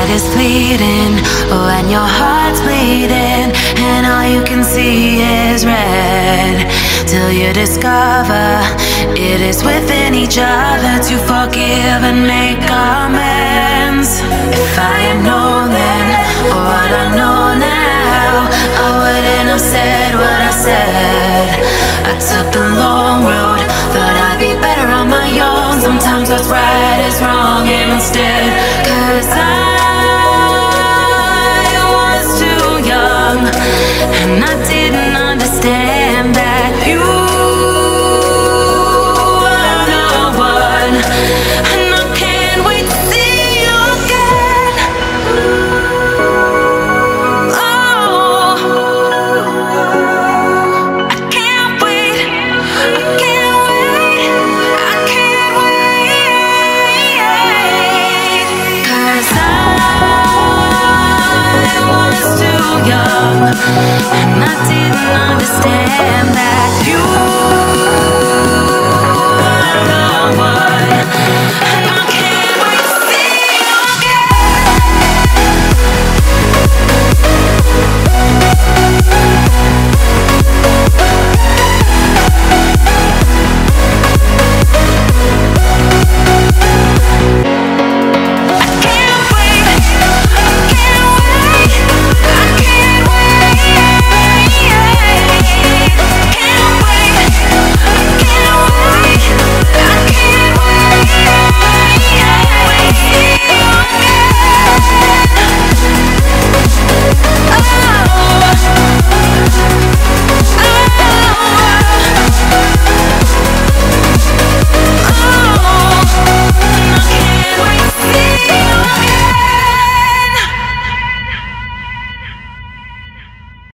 is bleeding when your heart's bleeding, and all you can see is red, till you discover it is within each other to forgive and make amends. If I had known then what I know now, I wouldn't have said what I said. I took the long road, thought I'd be better on my own. Sometimes what's right is wrong instead, 'cause I was too young and I didn't